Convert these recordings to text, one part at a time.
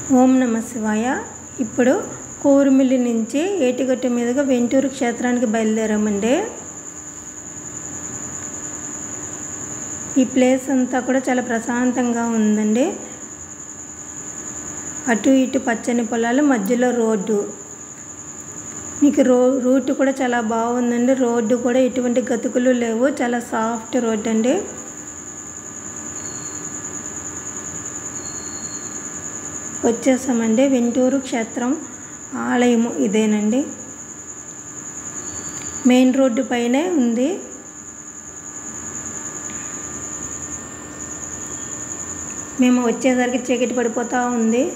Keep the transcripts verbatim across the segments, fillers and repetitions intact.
ఓం నమ శివాయ. ఇప్పుడు కోరుమిల్లి నుంచి ఏటిగట్టు మీదుగా వెంటూరు క్షేత్రానికి బయలుదేరామండి. ఈ ప్లేస్ అంతా కూడా చాలా ప్రశాంతంగా ఉందండి. అటు ఇటు పచ్చని పొలాలు, మధ్యలో రోడ్డు. మీకు రో రూట్ కూడా చాలా బాగుందండి. రోడ్డు కూడా ఎటువంటి గతుకులు లేవు, చాలా సాఫ్ట్ రోడ్ అండి. వచ్చేసామండి. వెంటూరు క్షేత్రం ఆలయము ఇదేనండి. మెయిన్ రోడ్డు పైనే ఉంది. మేము వచ్చేసరికి చీకటి పడిపోతూ ఉంది.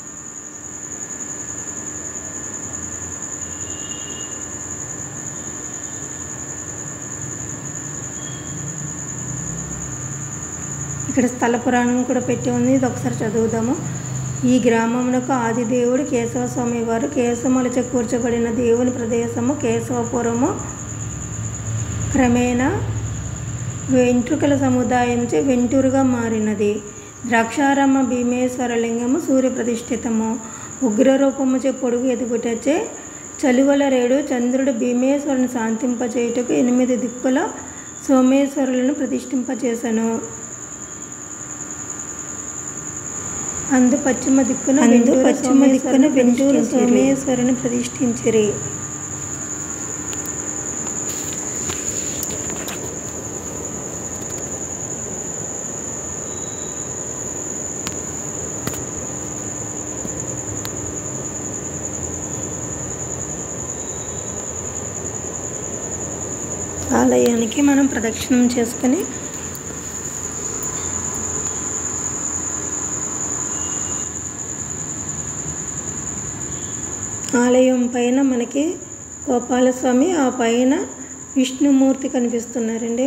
ఇక్కడ స్థల పురాణం కూడా పెట్టి ఉంది. ఇది ఒకసారి చదువుదాము. ఈ గ్రామమునకు ఆదిదేవుడు కేశవస్వామి వారు కేశములచే కూర్చబడిన దేవుని ప్రదేశము కేశవపురము క్రమేణా వెంట్రుకల సముదాయంచే వెంటూరుగా మారినది. ద్రాక్షారామ భీమేశ్వర లింగము సూర్య ప్రతిష్ఠితము. ఉగ్రరూపముచే పొడుగు ఎదుగుటచే చలువల రేడు చంద్రుడు భీమేశ్వరుని శాంతింపచేయుటకు ఎనిమిది దిక్కుల సోమేశ్వరులను ప్రతిష్ఠింపచేసెను. అందు పశ్చిమ దిక్కున అందు పశ్చిమ దిక్కున వెంటూరు సోమేశ్వరుని ప్రతిష్ఠించిరి. ఆలయానికి మనం ప్రదక్షిణం చేసుకుని ఆలయం పైన మనకి గోపాలస్వామి, ఆ పైన విష్ణుమూర్తి కనిపిస్తున్నారండి.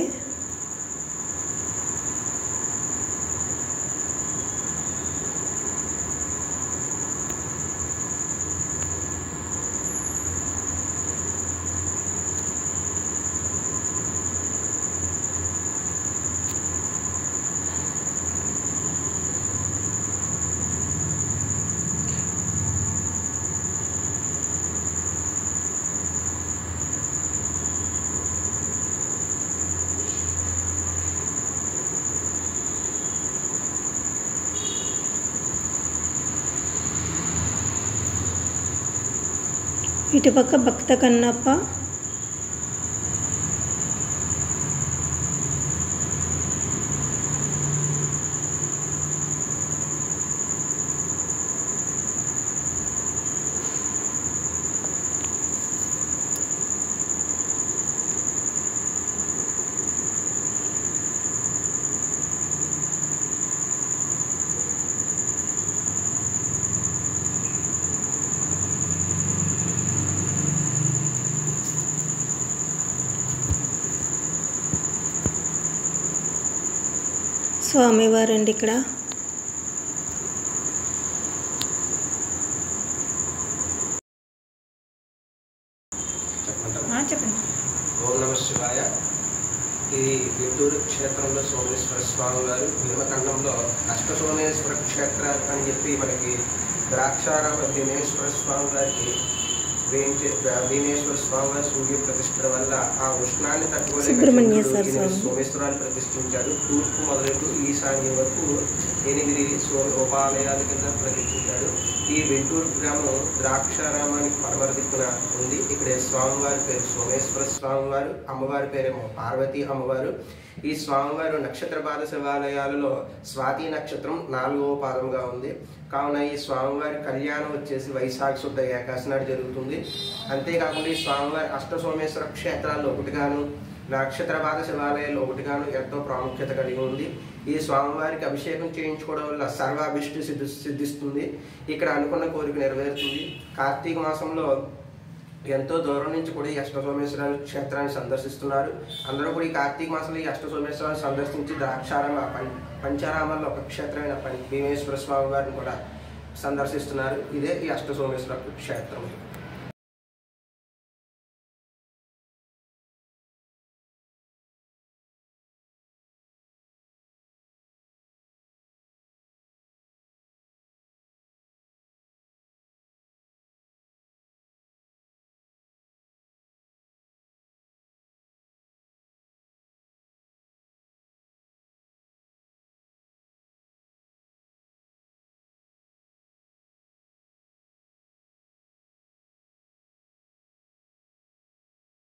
ఇటుపక్క భక్త కన్నప్ప, స్వామివారండి ఇక్కడ. చెప్పండి. ఓం నమ శివాయ. ఇది వెంటూరు క్షేత్రంలో సోమేశ్వర స్వామి వారు భీమఖండంలో అష్ట సోమేశ్వర క్షేత్రాలు అని చెప్పి మనకి ద్రాక్షారామ భీమేశ్వర స్వామి వారికి భీమేశ్వర స్వామి వారి సూర్య ప్రతిష్ఠ వల్ల ఆ ఉష్ణాన్ని తట్టుకోలేక సోమేశ్వరాన్ని ప్రతిష్ఠించాడు. తూర్పు మొదలెట్టు ఈశాన్యం వరకు ఎనిమిది సో ఉపాలయాల కింద ప్రతిష్ఠించాడు. ఈ వెంటూరు గ్రామం ద్రాక్షారామానికి పడమర దిక్కున ఉంది. ఇక్కడ స్వామివారి పేరు సోమేశ్వర స్వామివారు, అమ్మవారి పేరేమో పార్వతీ అమ్మవారు. ఈ స్వామివారు నక్షత్ర పాద శివాలయాలలో స్వాతి నక్షత్రం నాలుగవ పాదంగా ఉంది. కావున ఈ స్వామివారి కళ్యాణం వచ్చేసి వైశాఖ శుద్ధ ఏకాశి నాడు జరుగుతుంది. అంతేకాకుండా ఈ స్వామివారి అష్ట సోమేశ్వర క్షేత్రాల్లో ఒకటిగాను, నక్షత్ర పాద శివాలయాల్లో ఒకటిగాను ఎంతో ప్రాముఖ్యత కలిగి ఉంది. ఈ స్వామివారికి అభిషేకం చేయించుకోవడం వల్ల సర్వాభిష్టి సిద్ధి సిద్ధిస్తుంది. ఇక్కడ అనుకున్న కోరిక నెరవేరుతుంది. కార్తీక మాసంలో ఎంతో దూరం నుంచి కూడా ఈ అష్ట సోమేశ్వర క్షేత్రాన్ని సందర్శిస్తున్నారు. అందరూ కూడా ఈ కార్తీక మాసంలో ఈ అష్ట సోమేశ్వరాన్ని సందర్శించి ద్రాక్షారామ పంచారామాల్లో ఒక క్షేత్రమైన భీమేశ్వర స్వామి వారిని కూడా సందర్శిస్తున్నారు. ఇదే ఈ అష్ట సోమేశ్వర క్షేత్రం.